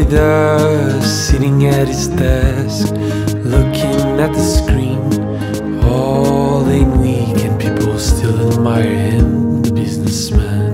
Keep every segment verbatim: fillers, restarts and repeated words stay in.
does, sitting at his desk, looking at the screen all day week, and people still admire him, the businessman.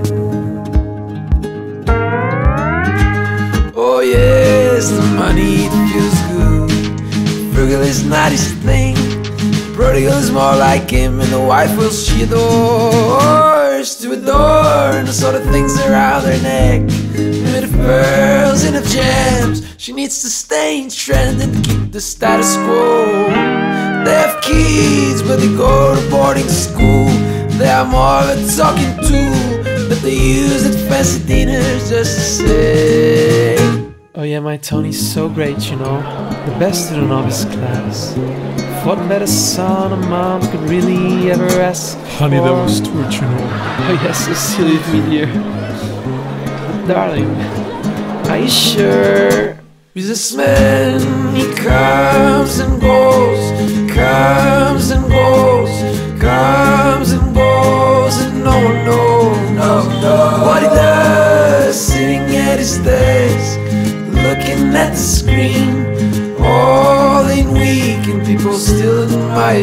Oh yes, the money, it feels good. Frugal is not his thing. Prodigal is more like him, and the wife will she adores to adorn the sort of things around her neck, made of pearls and of gems. She needs to stay in trend and keep the status quo. They have kids, but they go to boarding school. They are more of a talking tool that they use at fancy dinners just to say, oh yeah, my Tony's so great, you know, the best student of his class. What better son or mom could really ever ask Honey, for? that was too much, you know. Oh yes, so silly of me, dear. But darling, are you sure? Businessman, he comes and goes, comes and goes, comes and goes, and no one knows no, no. what he does, sitting at his desk, looking at the screen all in week, and people still admire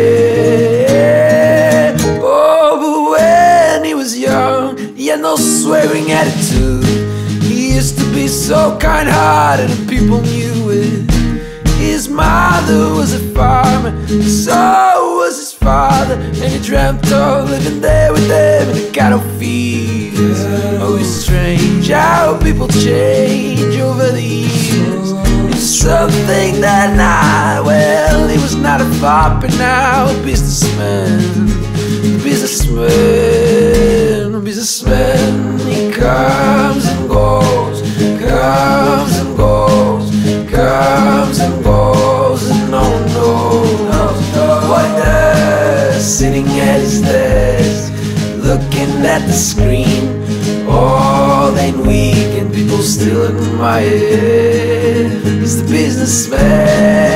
it. Oh, but when he was young, he had no swearing attitude. He used to be so kind-hearted and people knew it. His mother was a farmer, so was his father, and he dreamt of living there with them in the cattle fields. Oh, it's strange how people change over the years. Something that night, well, he was not a fop, but now a businessman, a businessman, a businessman. He comes and goes, comes and goes, comes and goes, and no one knows what he does, sitting at his desk, looking at the screen all day week, and people still admire it. He's the businessman.